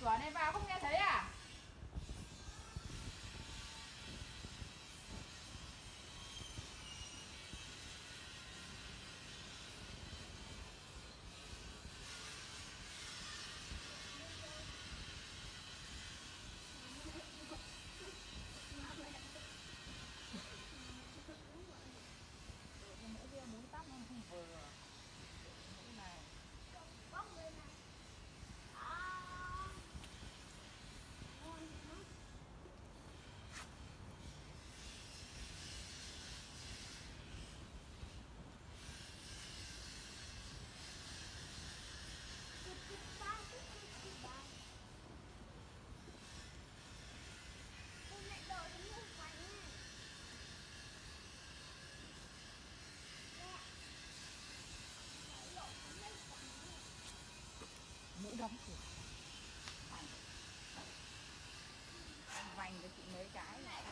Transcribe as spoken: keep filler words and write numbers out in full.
cửa này vào không nghe thấy à? Muốn tóc nó không vừa cái này. Mũ đóng cửa vành cho chị mấy cái này.